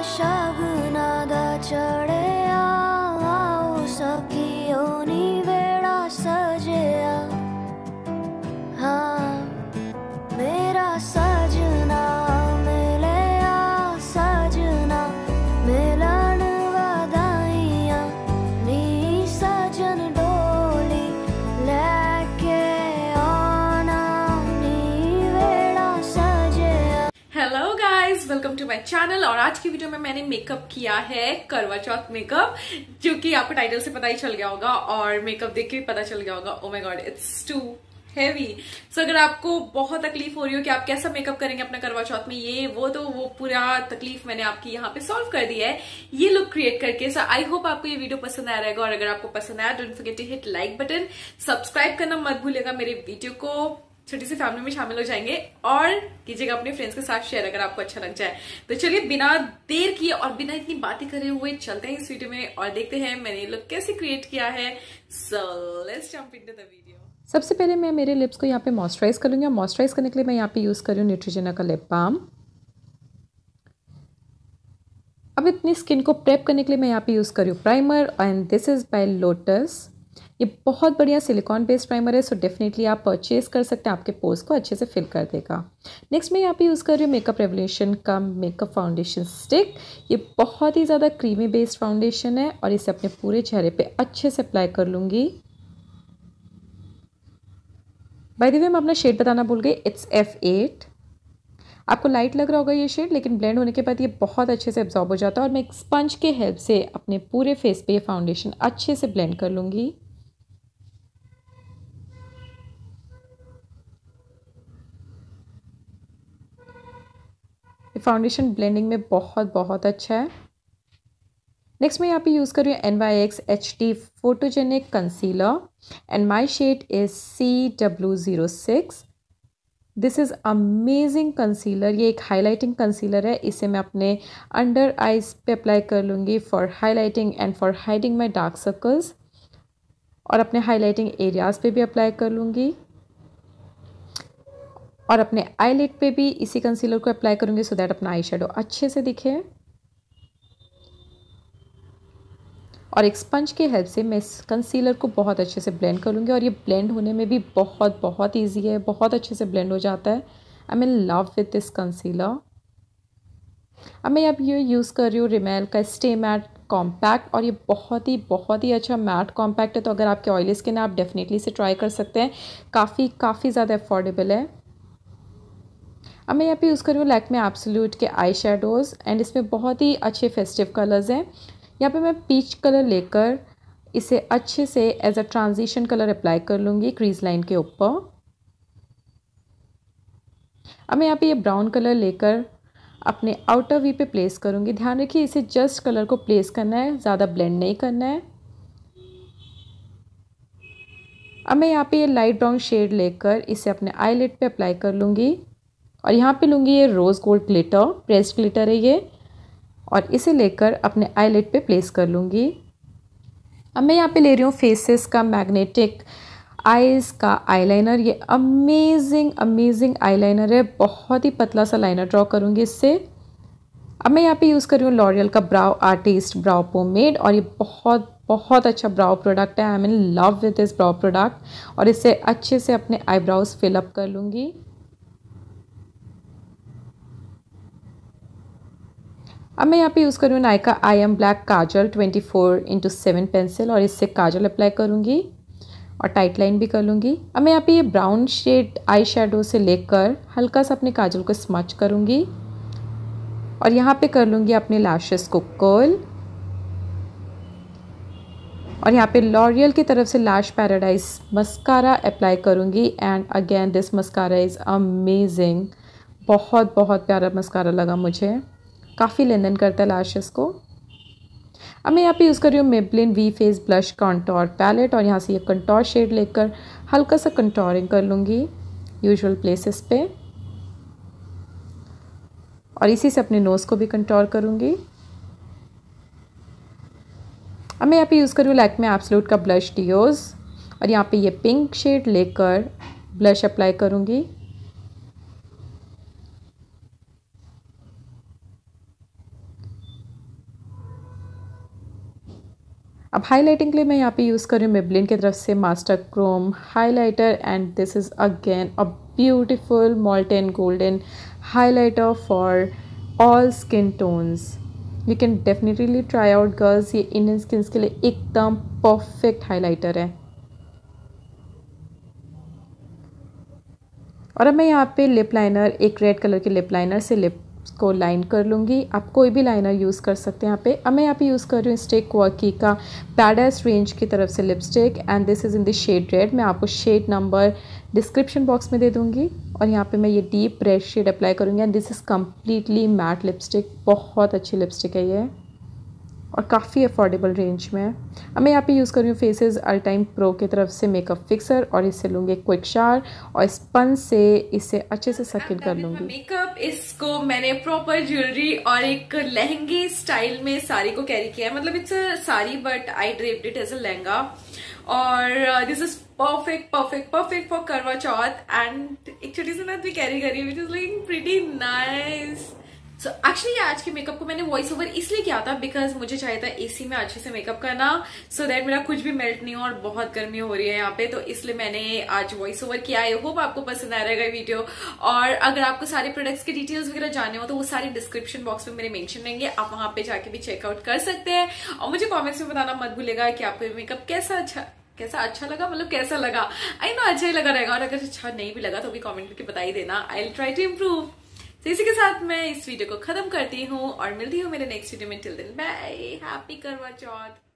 शगुनाद चढ़िया आओ सखियो नी वेड़ा सजया। हाँ मेरा सजना मिलया सजना मिलन वधाइया नी सजन डोली लेके आना नी वेड़ा सजया। Hello guys, welcome to my channel. और आज की वीडियो में मैंने मेकअप किया है करवा चौथ मेकअप, जो कि आपको टाइटल से पता ही चल गया होगा और मेकअप देख के भी पता चल गया होगा। Oh my god, it's too heavy. So अगर आपको बहुत तकलीफ हो रही हो कि आप कैसा मेकअप करेंगे अपना करवा चौथ में, ये वो तो वो पूरा तकलीफ मैंने आपकी यहाँ पे सॉल्व कर दी है ये लुक क्रिएट करके। सो आई होप आपको ये वीडियो पसंद आया रहेगा। और अगर आपको पसंद आया, don't forget to hit like button, subscribe करना मत भूलिएगा। मेरे वीडियो को छोटी सी फैमिली में शामिल हो जाएंगे और कीजिएगा अपने फ्रेंड्स के साथ शेयर अगर आपको अच्छा लग जाए। तो चलिए बिना देर किए और बिना इतनी बातें करे हुए चलते हैं इस वीडियो में और देखते हैं मैंने ये लुक कैसे क्रिएट किया है। So let's jump into the video. सबसे पहले मैं मेरे लिप्स को यहाँ पे मॉइस्चराइज कर लूँगी। और मॉइस्चराइज करने के लिए मैं यहाँ पे यूज़ कर रही हूँ न्यूट्रोजेना का लिप बाम। अब अपनी स्किन को प्रेप करने के लिए मैं यहाँ पे यूज़ कर रही हूँ primer, and this is by Lotus. ये बहुत बढ़िया सिलिकॉन बेस्ड प्राइमर है, सो डेफिनेटली आप परचेज कर सकते हैं, आपके पोर्स को अच्छे से फिल कर देगा। नेक्स्ट मैं यहाँ पे यूज़ कर रही हूँ मेकअप रेवोल्यूशन का मेकअप फाउंडेशन स्टिक। ये बहुत ही ज़्यादा क्रीमी बेस्ड फाउंडेशन है और इसे अपने पूरे चेहरे पे अच्छे से अप्लाई कर लूँगी। बाय द वे मैं अपना शेड बताना भूल गई, इट्स F8। आपको लाइट लग रहा होगा ये शेड, लेकिन ब्लेंड होने के बाद ये बहुत अच्छे से एब्जॉर्ब हो जाता है। और मैं एक स्पंज के हेल्प से अपने पूरे फेस पे ये फाउंडेशन अच्छे से ब्लेंड कर लूँगी। ये फाउंडेशन ब्लेंडिंग में बहुत अच्छा है। नेक्स्ट मैं यहाँ पे यूज़ कर रही हूँ NYX HD photogenic concealer and my shade is CW06। This is amazing concealer. ये एक हाइलाइटिंग कंसीलर है। इसे मैं अपने अंडर आइज पे अप्लाई कर लूँगी for highlighting and for hiding my dark circles. और अपने हाइलाइटिंग एरियाज़ पे भी अप्लाई कर लूँगी और अपने आईलिड पे भी इसी कंसीलर को अप्लाई करूँगी सो दैट अपना आई शेडो अच्छे से दिखे। और एक स्पंज की हेल्प से मैं इस कंसीलर को बहुत अच्छे से ब्लेंड कर लूँगी। और ये ब्लेंड होने में भी बहुत ईजी है, बहुत अच्छे से ब्लेंड हो जाता है। I am in love with this concealer. अब मैं अब ये यूज़ कर रही हूँ रिमेल का स्टे मैट कॉम्पैक्ट, और ये बहुत ही अच्छा मैट कॉम्पैक्ट है। तो अगर आपके ऑयली स्किन है, आप डेफिनेटली इसे ट्राई कर सकते हैं। काफ़ी ज़्यादा अफोर्डेबल है। अब मैं यहाँ पे यूज़ कर रही हूँ लैक्मे एब्सोल्यूट के आई शेडोज़, एंड इसमें बहुत ही अच्छे फेस्टिव कलर्स हैं। यहाँ पे मैं पीच कलर लेकर इसे अच्छे से as a transition colour apply कर लूँगी क्रीज लाइन के ऊपर। अब मैं यहाँ पे ये ब्राउन कलर लेकर अपने आउटर वी पे प्लेस करूँगी। ध्यान रखिए इसे जस्ट कलर को प्लेस करना है, ज़्यादा ब्लेंड नहीं करना है। अब मैं यहाँ पे ये लाइट ब्राउन शेड लेकर इसे अपने आईलिड पे अप्लाई कर लूँगी। और यहाँ पे लूँगी ये rose gold glitter, pressed glitter है ये, और इसे लेकर अपने आईलिड पे प्लेस कर लूँगी। अब मैं यहाँ पे ले रही हूँ फेसेस का मैग्नेटिक आईज का आईलाइनर। ये अमेजिंग आईलाइनर है, बहुत ही पतला सा लाइनर ड्रॉ करूँगी इससे। अब मैं यहाँ पे यूज़ कर रही हूँ लॉरियल का ब्राउ आर्टिस्ट ब्राउ पोमेड, और ये बहुत अच्छा ब्राउ प्रोडक्ट है। I am in love with this brow product. और इसे अच्छे से अपने आईब्राउज फिलअप कर लूँगी। अब मैं यहाँ पे यूज़ कर रही हूँ Nykaa I am black kajal 24x7 pencil, और इससे काजल अप्लाई करूँगी और टाइट लाइन भी कर लूँगी। अब मैं यहाँ पे ये ब्राउन शेड आई शेडो से लेकर हल्का सा अपने काजल को स्मच करूँगी और यहाँ पे कर लूँगी अपने लैशेस को कर्ल। और यहाँ पे लॉरियल की तरफ से लैश पैराडाइज मस्कारा अप्लाई करूँगी, and again this mascara is amazing. बहुत प्यारा मस्कारा लगा मुझे, काफ़ी लेंथन करता है लैशेस को। अब मैं यहाँ पे यूज़ कर रही हूँ Maybelline V face blush contour palette, और यहाँ से ये कंटूर शेड लेकर हल्का सा कंटूरिंग कर लूँगी यूजुअल प्लेसेस पे, और इसी से अपने नोज़ को भी कंटूर करूँगी। अब मैं यहाँ पे यूज़ कर रही हूँ लैक्मे एब्सोल्यूट का ब्लश डियोज, और यहाँ पे ये पिंक शेड लेकर ब्लश अप्लाई करूँगी। अब हाईलाइटिंग के लिए मैं यहाँ पे यूज़ कर रही हूँ मेबलिन की तरफ से master chrome highlighter and this is again a beautiful molten golden highlighter for all skin tones. You can definitely try out girls, ये इंडियन स्किन्स के लिए एकदम परफेक्ट हाइलाइटर है। और अब मैं यहाँ पे लिप लाइनर, एक रेड कलर के लिप लाइनर से लिप्स को लाइन कर लूँगी। आप कोई भी लाइनर यूज़ कर सकते हैं यहाँ पे। अब मैं यहाँ पे यूज़ कर रही हूँ स्टिक क्वर्की का पैडस रेंज की तरफ से lipstick and this is in the shade red. मैं आपको शेड नंबर डिस्क्रिप्शन बॉक्स में दे दूँगी। और यहाँ पे मैं ये डीप रेड शेड अप्लाई करूँगी and this is completely matte lipstick. बहुत अच्छी लिपस्टिक है ये और काफ़ी अफोर्डेबल रेंज में है। अब मैं यहाँ पे यूज़ कर रही हूँ फेसेस अल्टाइम प्रो की तरफ से मेकअप फिक्सर और इससे लूँगी क्विक शावर और स्पंज से इसे अच्छे से सकिन कर लूँगी। मेकअप इसको मैंने प्रॉपर ज्वेलरी और एक लहंगे स्टाइल में साड़ी को कैरी किया है। मतलब it's a sari but I draped it as a lehenga और this is perfect perfect perfect for Karva Chauth and एक छोटी सी नथ भी कैरी करी which is looking pretty nice. So actually आज के मेकअप को मैंने वॉइस ओवर इसलिए किया था बिकॉज मुझे चाहिए था एसी में अच्छे से मेकअप करना सो दैट मेरा कुछ भी मेल्ट नहीं हो और बहुत गर्मी हो रही है यहाँ पे, तो इसलिए मैंने आज वॉइस ओवर किया। आई होप आपको पसंद आ रहेगा वीडियो। और अगर आपको सारे प्रोडक्ट्स के डिटेल्स वगैरह जानने हो तो वो सारे डिस्क्रिप्शन बॉक्स में मेरे मेंशन रहेंगे, आप वहां पे जाके भी चेकआउट कर सकते हैं। और मुझे कॉमेंट्स में बताना मत भूलेगा कि आपको मेकअप कैसा अच्छा लगा, मतलब कैसा लगा। आई नो अच्छा ही लगा रहेगा और अगर अच्छा नहीं भी लगा तो भी कमेंट करके बता ही देना। I will try to improve. तो इसी के साथ मैं इस वीडियो को खत्म करती हूँ और मिलती हूँ मेरे नेक्स्ट वीडियो में। Till then bye, happy Karva चौथ।